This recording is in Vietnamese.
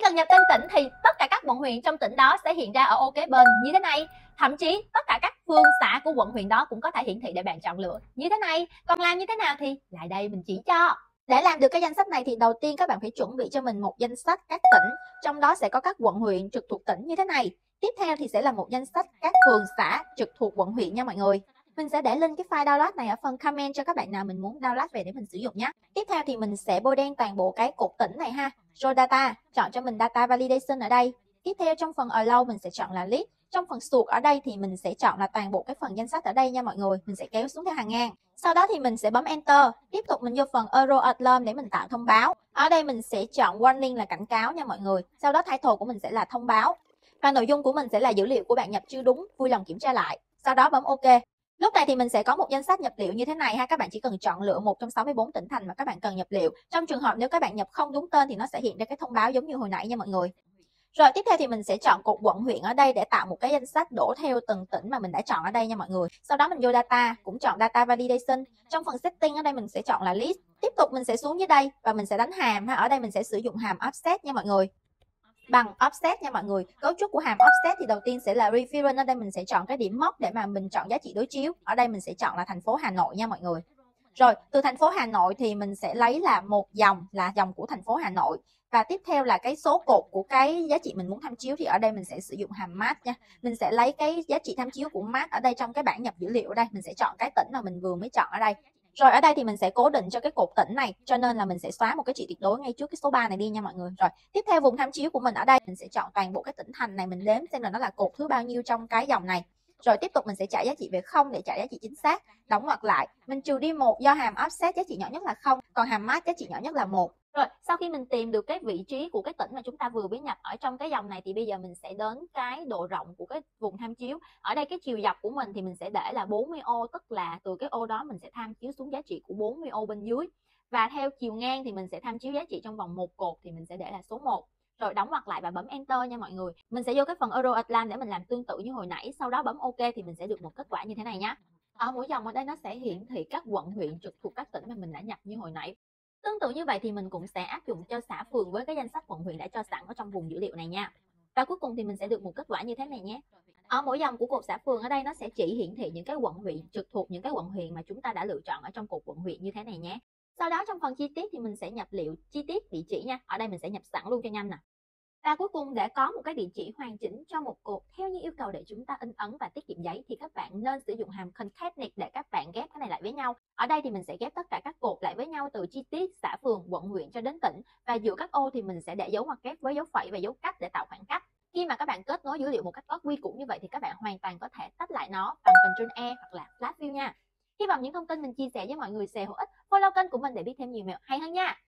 lần nhập tên tỉnh thì tất cả các quận huyện trong tỉnh đó sẽ hiện ra ở ô kế bên như thế này. Thậm chí tất cả các phường xã của quận huyện đó cũng có thể hiển thị để bạn chọn lựa như thế này. Còn làm như thế nào thì lại đây mình chỉ cho. Để làm được cái danh sách này thì đầu tiên các bạn phải chuẩn bị cho mình một danh sách các tỉnh, trong đó sẽ có các quận huyện trực thuộc tỉnh như thế này. Tiếp theo thì sẽ là một danh sách các phường xã trực thuộc quận huyện nha mọi người. Mình sẽ để link cái file download này ở phần comment cho các bạn nào mình muốn download về để mình sử dụng nhé. Tiếp theo thì mình sẽ bôi đen toàn bộ cái cột tỉnh này ha. Rồi data, chọn cho mình data validation ở đây. Tiếp theo trong phần allow mình sẽ chọn là list. Trong phần sort ở đây thì mình sẽ chọn là toàn bộ cái phần danh sách ở đây nha mọi người. Mình sẽ kéo xuống theo hàng ngang. Sau đó thì mình sẽ bấm enter. Tiếp tục mình vô phần error alarm để mình tạo thông báo. Ở đây mình sẽ chọn warning là cảnh cáo nha mọi người. Sau đó title của mình sẽ là thông báo. Và nội dung của mình sẽ là dữ liệu của bạn nhập chưa đúng, vui lòng kiểm tra lại. Sau đó bấm OK. Lúc này thì mình sẽ có một danh sách nhập liệu như thế này ha. Các bạn chỉ cần chọn lựa một trong 64 tỉnh thành mà các bạn cần nhập liệu. Trong trường hợp nếu các bạn nhập không đúng tên thì nó sẽ hiện ra cái thông báo giống như hồi nãy nha mọi người. Rồi tiếp theo thì mình sẽ chọn cột quận huyện ở đây để tạo một cái danh sách đổ theo từng tỉnh mà mình đã chọn ở đây nha mọi người. Sau đó mình vô data, cũng chọn data validation. Trong phần setting ở đây mình sẽ chọn là list. Tiếp tục mình sẽ xuống dưới đây và mình sẽ đánh hàm ha. Ở đây mình sẽ sử dụng hàm offset nha mọi người. Bằng offset nha mọi người. Cấu trúc của hàm offset thì đầu tiên sẽ là reference. Ở đây mình sẽ chọn cái điểm mốc để mà mình chọn giá trị đối chiếu. Ở đây mình sẽ chọn là thành phố Hà Nội nha mọi người. Rồi từ thành phố Hà Nội thì mình sẽ lấy là một dòng, là dòng của thành phố Hà Nội. Và tiếp theo là cái số cột của cái giá trị mình muốn tham chiếu thì ở đây mình sẽ sử dụng hàm math nha. Mình sẽ lấy cái giá trị tham chiếu của math ở đây trong cái bảng nhập dữ liệu ở đây. Mình sẽ chọn cái tỉnh mà mình vừa mới chọn ở đây. Rồi ở đây thì mình sẽ cố định cho cái cột tỉnh này, cho nên là mình sẽ xóa một cái trị tuyệt đối ngay trước cái số 3 này đi nha mọi người. Rồi tiếp theo vùng tham chiếu của mình ở đây mình sẽ chọn toàn bộ cái tỉnh thành này, mình đếm xem là nó là cột thứ bao nhiêu trong cái dòng này. Rồi tiếp tục mình sẽ trả giá trị về 0 để trả giá trị chính xác. Đóng ngoặc lại, mình trừ đi 1 do hàm offset giá trị nhỏ nhất là 0, còn hàm math giá trị nhỏ nhất là 1. Rồi sau khi mình tìm được cái vị trí của cái tỉnh mà chúng ta vừa mới nhập ở trong cái dòng này thì bây giờ mình sẽ đến cái độ rộng của cái vùng tham chiếu. Ở đây cái chiều dọc của mình thì mình sẽ để là 40 ô, tức là từ cái ô đó mình sẽ tham chiếu xuống giá trị của 40 ô bên dưới. Và theo chiều ngang thì mình sẽ tham chiếu giá trị trong vòng một cột thì mình sẽ để là số 1. Rồi đóng ngoặc lại và bấm enter nha mọi người. Mình sẽ vô cái phần Euro Atlas để mình làm tương tự như hồi nãy, sau đó bấm OK thì mình sẽ được một kết quả như thế này nhé. Ở mỗi dòng ở đây nó sẽ hiển thị các quận huyện trực thuộc các tỉnh mà mình đã nhập như hồi nãy. Tương tự như vậy thì mình cũng sẽ áp dụng cho xã phường với cái danh sách quận huyện đã cho sẵn ở trong vùng dữ liệu này nha. Và cuối cùng thì mình sẽ được một kết quả như thế này nhé. Ở mỗi dòng của cột xã phường ở đây nó sẽ chỉ hiển thị những cái quận huyện trực thuộc những cái quận huyện mà chúng ta đã lựa chọn ở trong cột quận huyện như thế này nhé. Sau đó trong phần chi tiết thì mình sẽ nhập liệu chi tiết vị chỉ nha. Ở đây mình sẽ nhập sẵn luôn cho nhanh nè. Và cuối cùng để có một cái địa chỉ hoàn chỉnh cho một cột theo như yêu cầu để chúng ta in ấn và tiết kiệm giấy thì các bạn nên sử dụng hàm concatenate để các bạn ghép cái này lại với nhau. Ở đây thì mình sẽ ghép tất cả các cột lại với nhau từ chi tiết, xã phường, quận huyện cho đến tỉnh. Và giữa các ô thì mình sẽ để dấu ngoặc kép với dấu phẩy và dấu cách để tạo khoảng cách. Khi mà các bạn kết nối dữ liệu một cách có quy củ như vậy thì các bạn hoàn toàn có thể tách lại nó bằng Ctrl E hoặc là Flat View nha. Hy vọng những thông tin mình chia sẻ với mọi người sẽ hữu ích. Follow kênh của mình để biết thêm nhiều mẹo hay hơn nha.